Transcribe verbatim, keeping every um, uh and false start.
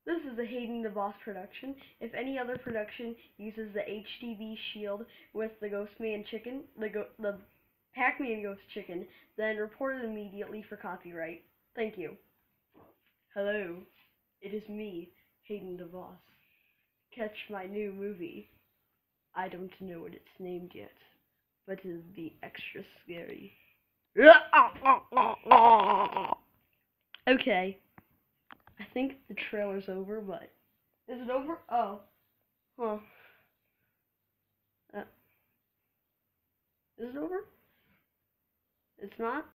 This is a Hayden the Boss production. If any other production uses the H D V shield with the Ghostman chicken, the go the Pac-Man Ghost chicken, then report it immediately for copyright. Thank you. Hello, it is me, Hayden the Boss. Catch my new movie. I don't know what it's named yet, but it'll be extra scary. Okay. I think the trailer's over, but is it over? Oh, huh. Uh, is it over? It's not?